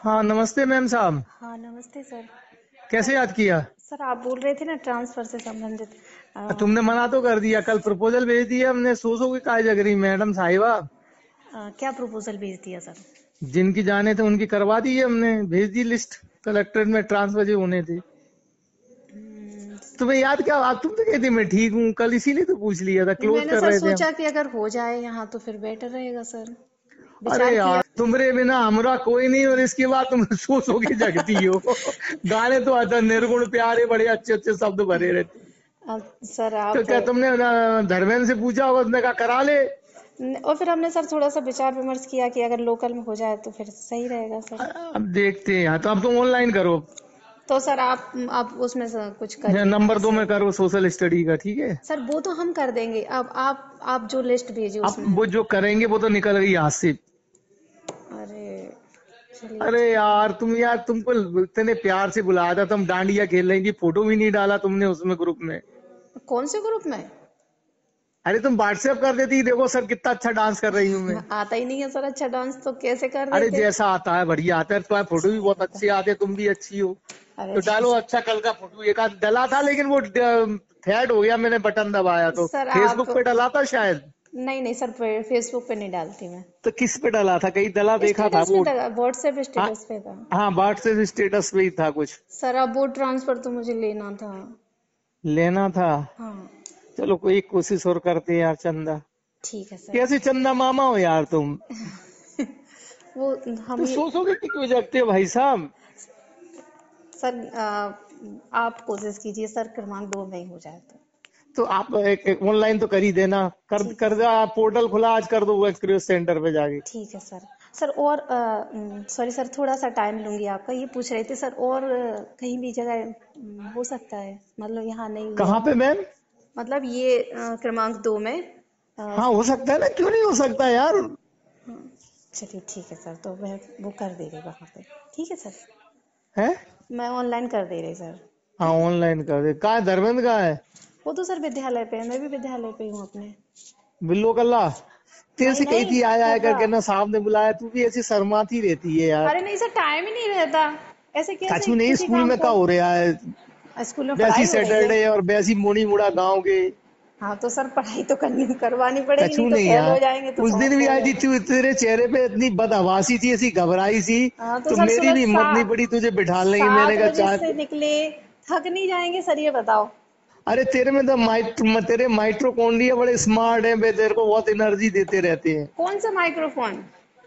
हाँ, नमस्ते मैम साहब। हाँ, नमस्ते सर। कैसे याद किया? सर आप बोल रहे थे ना ट्रांसफर से संबंधित। तुमने मना तो कर दिया, कल प्रपोजल भेज दिया हमने। सो के काय जग रही मैडम साहिबा। क्या प्रपोजल भेज दिया सर? जिनकी जाने थे उनकी करवा दी है हमने, भेज दी लिस्ट। कलेक्ट्रेट में ट्रांसफर जो होने थे। हम्म, तुम्हें याद क्या? आप तुम तो कहती मैं ठीक हूँ कल, इसीलिए तो पूछ लिया था, क्लोज मैंने कर सर रहे थे हम। सोचा कि अगर हो जाए यहाँ तो फिर बेटर रहेगा सर। अरे विचार किया। यार, तुम्हारे बिना हमरा कोई नहीं, और इसके बाद तुम सो के जगती हो। गाने तो आता निर्गुण प्यारे, बड़े अच्छे अच्छे शब्द भरे रहते। सर तो आप। क्या तुमने धर्मेंद्र से पूछा होगा? उसने कहा करा ले। और फिर हमने सर थोड़ा सा विचार विमर्श किया कि अगर लोकल में हो जाए तो फिर सही रहेगा सर। अब देखते हैं। तो अब तुम ऑनलाइन करो। तो सर आप उसमें से कुछ करिए नंबर 2 जिससे। में करो सोशल स्टडी का, ठीक है। सर वो तो हम कर देंगे। अब आप जो लिस्ट भेजिए अब उसमें। वो जो करेंगे वो तो निकल गई हाथ से। अरे चलिए अरे ठीक। यार तुम, यार तुमको इतने प्यार से बुलाया था, तुम डांडिया खेल रही थी, फोटो भी नहीं डाला तुमने उसमें ग्रुप में। कौन से ग्रुप में? अरे तुम व्हाट्सएप कर देती, देखो सर कितना अच्छा डांस कर रही हूँ मैं। आता ही नहीं है सर अच्छा डांस, तो कैसे कर अरे देते? जैसा आता है बढ़िया आता है, तुम्हारे फोटो भी बहुत अच्छे आते हैं, तुम भी अच्छी हो। अरे तो डालो अच्छा कल का फोटो। एक आध डला था लेकिन वो थ्रेड हो गया, मैंने बटन दबाया तो। सर आप। फेसबुक पे डला था शायद। नहीं नहीं सर, फेसबुक पे नहीं डालती मैं। तो किस पे डला था? कहीं डला देखा था स्टेटस पे वो। लगा, व्हाट्सएप हाँ। स्टेटस पे था। हाँ, व्हाट्सएप स्टेटस पे ही था कुछ। सर अब वो ट्रांसफर तो मुझे लेना था। लेना था। हाँ। चलो कोई कोशिश और करते हैं यार, चंदा। ठीक है सर। कैसे चंदा मामा हो यार तुम? वो हम तो ये। सोचोगे कि क्यों जगते हो भाई साहब? सर आप कोशिश कीजिए सर, क्रमांक 2 में ही हो जाए तो। तो आप एक ऑनलाइन तो कर ही देना। ठीक है कर दो, सर। पोर्टल खुला आज, कर दो एक्सप्रेस सेंटर पे जाके। ठीक है सर। सर और सॉरी सर, थोड़ा सा टाइम लूंगी आपका। ये पूछ रहे थे सर, और कहीं भी जगह हो सकता है, मतलब यहाँ नहीं हुआ। कहाँ पे मैम? मतलब ये क्रमांक 2 में। अ, हाँ हो सकता है ना, क्यों नहीं हो सकता यार। हाँ, चलिए ठीक है सर, तो मैं वो कर दे रही वहाँ पे। ठीक है सर। है। मैं ऑनलाइन कर दे रही सर। हाँ ठीक है। ऑनलाइन कर दे। कहाँ है धर्मेंद्र, कहाँ है? वो तो सर विद्यालय पे है, मैं भी विद्यालय पे ही हूँ अपने। बिल्लो कल्ला। तेरे नहीं से कही नहीं, थी आया आया कर्रा। करके ना, साहब ने बुलाया, तू भी ऐसी शर्माती रहती है यार। अरे नहीं सर, टाइम ही नहीं रहता। ऐसे कैसे कछु नहीं, किसी स्कूल काम में क्या को। हो रहा है? स्कूल में वैसी पढ़ाई हो रही है। सैटरडे और वैसी मोनी मुड़ा गाँव के। हाँ तो सर पढ़ाई तो करनी करवानी पड़ेगी, नहीं कछु तो नहीं फेल हो यार। जाएंगे तो उस दिन भी समस्या हो आई थी, जाएगी। तेरे चेहरे पे इतनी बदहवासी थी, ऐसी घबराई सी। हाँ तो तो सर मेरी सुबह भी हिम्मत नहीं पड़ी तुझे बिठा लेंगे, मैंने 7 कहा बजे से चाय। निकले। थक नहीं जाएंगे सर, ये बताओ। अरे तेरे में तो तेरे माइट्रोकॉन्ड्रिया बड़े स्मार्ट हैं बे, तेरे को बहुत एनर्जी देते रहते हैं। कौन सा माइक्रोफोन?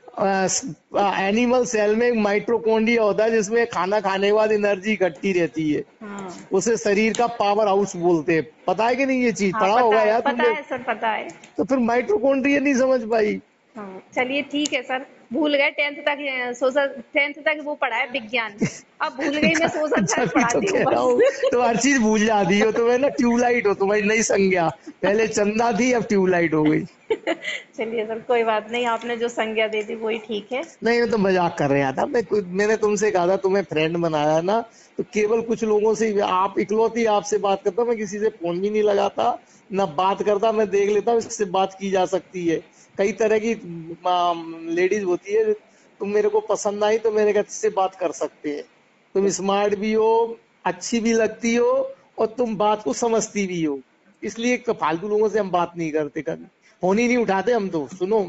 एनिमल सेल में एक माइट्रोकॉन्ड्रिया होता है जिसमें खाना खाने के बाद एनर्जी इकट्ठी रहती है। हाँ। उसे शरीर का पावर हाउस बोलते हैं। पता है कि नहीं? ये चीज हाँ पढ़ा होगा यार पता तुमने। है सर, पता है। तो फिर माइट्रोकॉन्ड्रिया नहीं समझ पाई? हाँ चलिए ठीक है सर। भूल गए 10th तक, सोशल 10th तक वो पढ़ा है विज्ञान। अब भूल गई, मैं सोशल साइंस तभी तो पढ़ाती हूँ कह रहा बस। हूँ। तो हर चीज भूल जाती हो तुम्हें ना, ट्यूबलाइट हो तुम्हारी नई संज्ञा। पहले चंदा थी, अब ट्यूबलाइट हो गई। चलिए सर, कोई बात नहीं, आपने जो संज्ञा दे दी वही ठीक है। नहीं, मैं तो मजाक कर रहा था। मैंने तुमसे कहा था, तुम्हें फ्रेंड बनाया ना, तो केवल कुछ लोगों से आप इकलौती आपसे बात करता, मैं किसी से फोन भी नहीं लगाता ना बात करता। मैं देख लेता हूँ इससे बात की जा सकती है। कई तरह की लेडीज होती है, तुम मेरे को पसंद आई तो मेरे से बात कर सकते हैं। तुम स्मार्ट भी हो, अच्छी भी लगती हो, और तुम बात को समझती भी हो। इसलिए फालतू लोगों से हम बात नहीं करते, कभी फोन ही नहीं उठाते हम तो। सुनो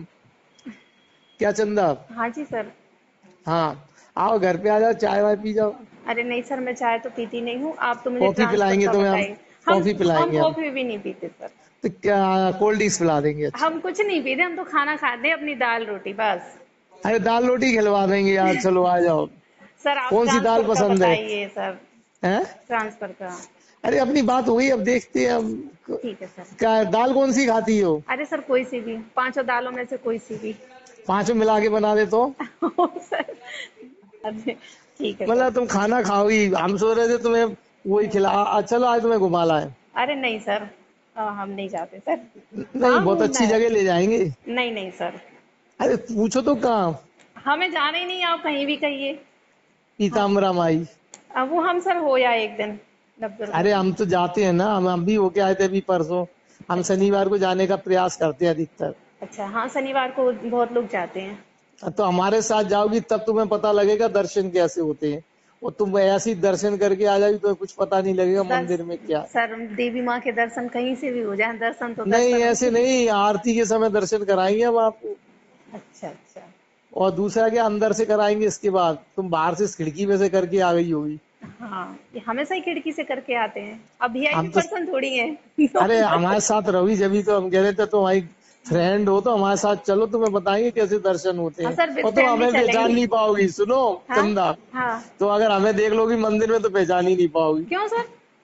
क्या चंदा। हाँ जी सर। हाँ, आओ घर पे आ जाओ, चाय वाय पी जाओ। अरे नहीं सर, मैं चाय तो पीती नहीं हूँ, आप तो मुझे कॉफी ट्रांसफर पिलाएंगे का तुम्हें हम। बताइए। कॉफी हम पिलाएंगे हम। कॉफी भी नहीं पीते सर। तो क्या, कोल्ड ड्रिंक्स पिला देंगे? अच्छा। हम कुछ नहीं पीते, हम तो खाना खाते हैं, अपनी दाल रोटी बस। अरे दाल रोटी खिलवा देंगे यार, चलो आ जाओ। सर आप कौन सी दाल ट्रांसफर का पसंद है? बताइए सर। हैं? ट्रांसफर का। अरे अपनी बात हो गई, अब देखते हैं हम। ठीक है सर। क्या दाल कौन सी खाती हो? अरे सर कोई सी भी, पांचों दालों में से कोई सी भी। पांचों मिला के बना दे तो। सर। अरे ठीक है सर। मतलब तुम खाना खाओगी, हम सोच रहे थे तुम्हें वही खिला। चलो आज तुम्हें घुमा लाए। अरे नहीं सर, हम नहीं जाते सर। नहीं, कहाँ बहुत घूमना अच्छी है? जगह ले जाएंगे। नहीं नहीं सर। अरे पूछो तो कहाँ। हमें जाना ही नहीं, आप कहीं भी कहिए। हाँ। पीताम्बरा माई। वो हम सर हो या एक दिन नवदुर्गा अरे जी। हम तो जाते हैं ना, हम भी होके आए थे अभी परसों। हम अच्छा। शनिवार को जाने का प्रयास करते हैं अधिकतर। अच्छा हाँ, शनिवार को बहुत लोग जाते हैं। तो हमारे साथ जाओगी तब तुम्हें पता लगेगा दर्शन कैसे होते हैं। और तुम ऐसे ही दर्शन करके आ जाओगी तो कुछ पता नहीं लगेगा मंदिर में क्या। सर देवी माँ के दर्शन कहीं से भी हो जाए, दर्शन तो नहीं दर्शन ऐसे होते हैं। नहीं, आरती के समय दर्शन कराएंगे हम आपको। अच्छा अच्छा। और दूसरा क्या, अंदर से कराएंगे इसके बाद, तुम बाहर से इस खिड़की में से करके आ गई होगी। हाँ, ये हमेशा ही खिड़की से करके आते हैं, अब वीआईपी हम तो, पर्सन थोड़ी है। अरे हमारे साथ रहोगी जब तो हम कह रहे थे तो हमारी फ्रेंड हो तो हमारे साथ चलो, तुम्हें बताएंगे कैसे दर्शन होते हाँ हैं। सर, विद और तुम फैमिली हमें पहचान चलेंगे। नहीं पाओगी, सुनो हाँ चंदा, हाँ। तो अगर हमें देख लोगी मंदिर में तो पहचान ही नहीं पाओगी। क्यों सर?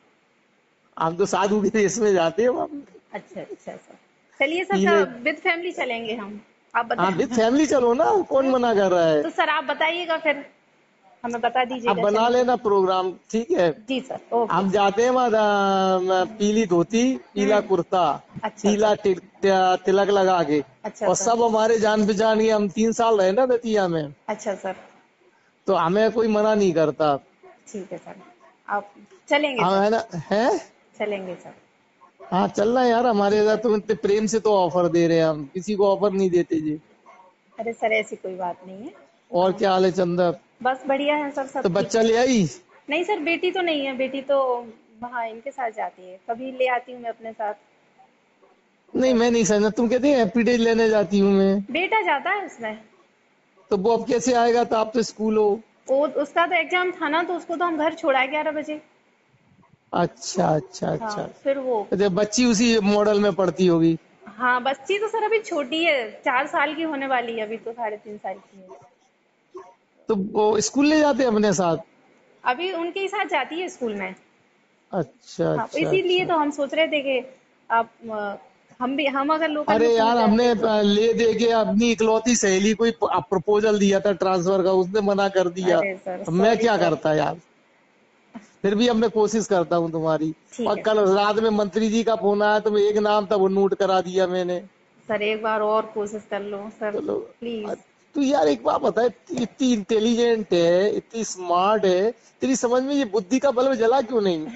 हम तो साधु के देश में जाते हैं वहाँ पे। अच्छा अच्छा सर। चलिए सर, पीले, विद फैमिली चलेंगे हम। आप हाँ विद बता। फैमिली चलो ना, कौन मना कर रहा है। तो सर आप बताइएगा फिर, हमें बता अब दीजिएगा, बना चलेंगे। लेना प्रोग्राम, ठीक है। जी सर, ओके हम सर। जाते हैं वहाँ, पीली धोती, पीला हम्म। कुर्ता, अच्छा पीला सर। तिलक लगा के। अच्छा और सर। सब हमारे जान पहचान के, हम 3 साल रहे ना दतिया में, अच्छा सर। तो हमें कोई मना नहीं करता। ठीक है सर, आप चलेंगे हाँ सर। है ना, है। चलेंगे सर। हाँ चलना यार हमारे साथ, तुम इतने प्रेम से तो ऑफर दे रहे हैं, हम किसी को ऑफर नहीं देते जी। अरे सर, ऐसी कोई बात नहीं है। और हाँ, क्या हाल है चंदा। बस बढ़िया है सर, तो सब ठीक बच्चा है। ले आई। नहीं सर, बेटी तो नहीं है, बेटी तो वहाँ इनके साथ जाती है, कभी ले आती हूँ मैं अपने साथ। नहीं बस मैं नहीं समझा, तुम कहते हैं हैप्पी डेज लेने जाती हूँ मैं। बेटा जाता है उसमें। तो वो अब कैसे आएगा, तो आप तो स्कूल हो। वो उसका तो एग्जाम था ना, तो उसको तो हम घर छोड़ा 11 बजे। अच्छा अच्छा हाँ, अच्छा। फिर वो। तो बच्ची उसी मॉडल में पढ़ती होगी। हाँ, बच्ची तो सर अभी छोटी है, 4 साल की होने वाली है, अभी तो 3.5 साल की है। तो वो स्कूल ले जाते हैं अपने साथ। अभी उनके ही साथ जाती है स्कूल में। अच्छा हाँ, अच्छा इसीलिए अच्छा। तो हम सोच रहे थे कि आप हम अगर लोकल अरे में पहुंच यार हमने जाते तो। ले दे के अपनी इकलौती सहेली को प्रपोजल दिया था ट्रांसफर का, उसने मना कर दिया। अरे सर, अब मैं सॉरी क्या सर। करता यार। फिर भी अब मैं कोशिश करता हूँ तुम्हारी। ठीक और है कल सर। रात में मंत्री जी का फोन आया तो मैं एक नाम था वो नोट करा दिया मैंने। सर एक बार और कोशिश कर लो सर, चलो। प्लीज। तू यार एक बात बता, इतनी इंटेलिजेंट है, इतनी स्मार्ट है, तेरी समझ में ये बुद्धि का बल्ब जला क्यों नहीं।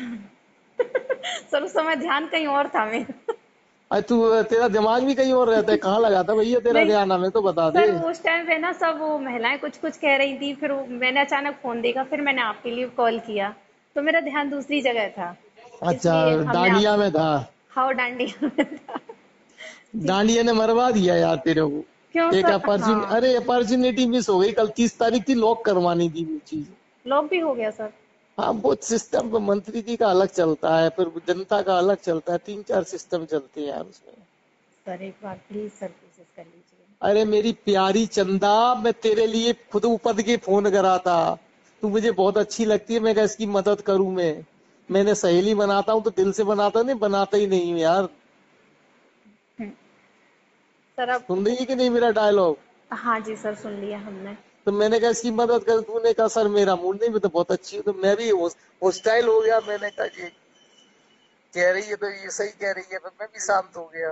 सर उस समय ध्यान कहीं और था मेरा। अरे तू, तेरा दिमाग भी कहीं और रहता है, कहाँ लगा था भैया तेरा नहीं ध्यान, हमें तो बता दे। सर, वो उस टाइम पे ना सब वो महिलाएं कुछ कुछ कह रही थी, फिर मैंने अचानक फोन देखा, फिर मैंने आपके लिए कॉल किया, तो मेरा ध्यान दूसरी जगह था, अच्छा, इसलिए हमने आप। डांडिया में था। हाँ, डांडिया में था। जी। डांडिया ने मरवा दिया यार तेरे को। क्यों एक सर? हाँ। अरे अपॉर्चुनिटी मिस हो गई, कल 30 तारीख थी, लॉक करवानी थी वो चीज। लॉक भी हो गया सर? हाँ वो सिस्टम तो मंत्री जी का अलग चलता है, फिर जनता का अलग चलता है, 3 4 सिस्टम चलते हैं यार उसमें। सर एक बार प्लीज सर कोशिश कर लीजिए। अरे मेरी प्यारी चंदा, मैं तेरे लिए खुद ऊपर के फोन करा था। तू मुझे बहुत अच्छी लगती है, मैं कहा इसकी मदद करूं मैं। मैंने सहेली बनाता हूँ तो दिल से बनाता नहीं, बनाता ही नहीं हूँ यार। हम्म, सर अब। सुन रही है कि नहीं मेरा डायलॉग। हाँ जी सर, सुन लिया हमने। तो मैंने कहा इसकी मदद कर, तूने कहा सर मेरा मूड नहीं, मैं तो बहुत अच्छी हूँ, तो मैं भी हॉस्टाइल हो गया। मैंने कहा ये कह रही है तो ये सही कह रही है, फिर मैं भी शांत हो गया।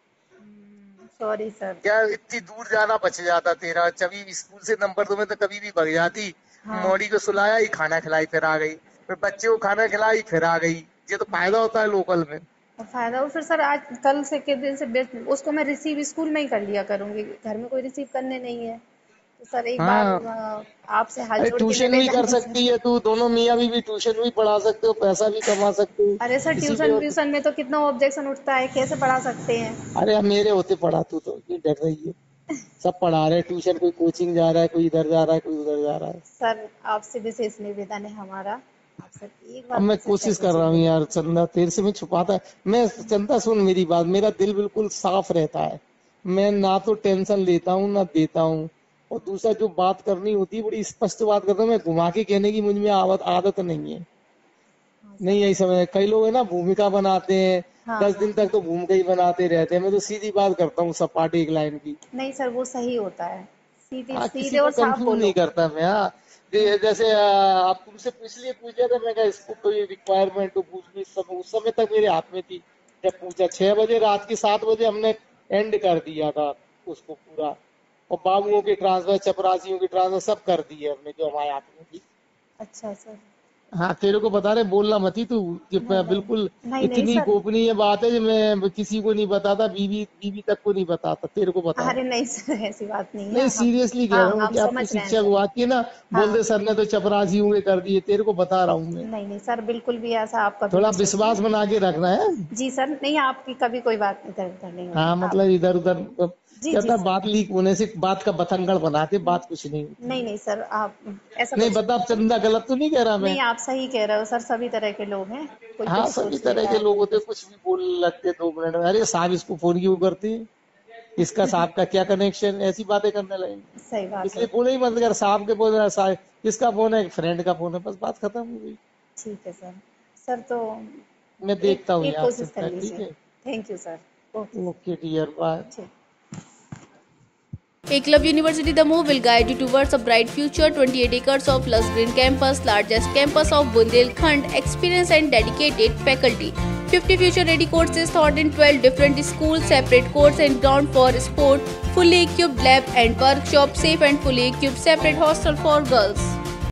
Sorry sir. क्या इतनी दूर जाना बच जाता तेरा, कभी स्कूल से नंबर दो में तो कभी भी भग जाती। हाँ। मौड़ी को सुलाया ही, खाना खिलाई, फिर आ गई। फिर बच्चे को खाना खिलाई, फिर आ गई। ये तो फायदा होता है लोकल में। और फायदा हो फिर सर, आज कल से के दिन से उसको मैं रिसीव स्कूल में ही कर लिया करूंगी, घर में कोई रिसीव करने नहीं है। तो सर एक बार हाँ। आपसे हाथ अरे जोड़ के ट्यूशन भी निवेदन कर है सर। सकती है तू, दोनों मियाँ बीवी ट्यूशन भी पढ़ा सकते हो, पैसा भी कमा सकते हो। अरे सर, इसी ट्यूशन में। व्यूशन में तो कितना ऑब्जेक्शन उठता है, कैसे पढ़ा सकते हैं? अरे अब मेरे होते पढ़ा, तू तो ये डर रही है। सब पढ़ा रहे ट्यूशन, कोई कोचिंग जा रहा है, कोई इधर जा रहा है, कोई उधर जा रहा है। सर आपसे विशेष निवेदन है हमारा, आप सर एक अब बार मैं कोशिश कर कोशिश कर रहा हूँ लीजिए। यार चंदा, तेरे से मैं छुपाता। मैं चंदा सुन मेरी बात, मेरा दिल बिल्कुल साफ रहता है। मैं ना तो टेंशन लेता हूँ ना देता हूँ। और दूसरा जो बात करनी होती है बड़ी स्पष्ट बात करता हूँ, मैं घुमा के कहने की मुझ में आदत नहीं है। हाँ नहीं सर। यही समझ, कई लोग है ना भूमिका बनाते हैं। हाँ 10 दिन हाँ। तक तो भूमिका ही बनाते रहते हैं, मैं तो सीधी बात करता हूँ सपाट एक लाइन की। नहीं सर, वो सही होता है, सीधे हाँ किसी सीधे को और साफ कंफ्यूज नहीं बोलो। करता मैं। हाँ जैसे आप तुमसे इसलिए पूछा था, मैं कहा इसको कोई रिक्वायरमेंट तो पूछ ली, उस समय तक मेरे हाथ में थी। जब पूछा 6 बजे, रात के 7 बजे हमने एंड कर दिया था उसको पूरा। और बाबुओं के ट्रांसफर, चपरासियों के ट्रांसफर सब कर दिए हमने, जो हमारे हाथ में थी। अच्छा सर। हाँ तेरे को बता रहे, बोलना मत ही तू कि नहीं नहीं बिल्कुल नहीं नहीं इतनी सर। गोपनीय बात है जो मैं किसी को नहीं बताता, बीवी बीवी तक को नहीं बताता, तेरे को बता रहा अरे हूँ। नहीं सर, ऐसी बात नहीं है नहीं हम। सीरियसली कह हाँ रहा हूँ हम कि अब तू समझ रहे हैं शिक्षक सर। हुआ थी ना, बोल हाँ दे सर ने तो चपरासी हुए कर दिए, तेरे को बता रहा हूँ मैं। नहीं नहीं सर, बिल्कुल भी ऐसा आप कभी थोड़ा भी विश्वास सोचिए। बना के रखना है। जी सर, नहीं आपकी कभी कोई बात इधर उधर नहीं होगी हाँ आप। मतलब इधर उधर जी क्या जी था, सर। बात लीक होने से बात का बतंगड़ बनाते, बात कुछ नहीं होती नहीं है। नहीं सर, आप ऐसा नहीं कुछ बता, चंदा गलत तो नहीं कह रहा मैं। नहीं, आप सही कह रहे हो सर, सभी तरह के लोग हैं, कोई कुछ हाँ सभी सोच तरह लेता के है लोग कोई होते, कुछ। कुछ भी बोल लगते 2 मिनट में, अरे साहब इसको फोन क्यों करते हैं, इसका साहब का क्या कनेक्शन, ऐसी बातें करने लगेंगे। सही बात है। इसलिए फोन ही मत कर, साहब के फोन है, किसका फोन है, एक फ्रेंड का फोन है, बस बात खत्म हो गई। ठीक है सर। सर तो मैं एक देखता हूँ एक यार कोशिश कर चुपचाप, ठीक लीजिए। है। Thank you sir. Okay sir. Okay dear, bye. ठीक। Club University The Move will guide you towards a bright future. 28 acres of lush green campus, largest campus of Bundelkhand, experienced and dedicated faculty. 50 future-ready courses taught in 12 different schools, separate courts and ground for sport, fully equipped lab and workshop, safe and fully equipped separate hostel for girls.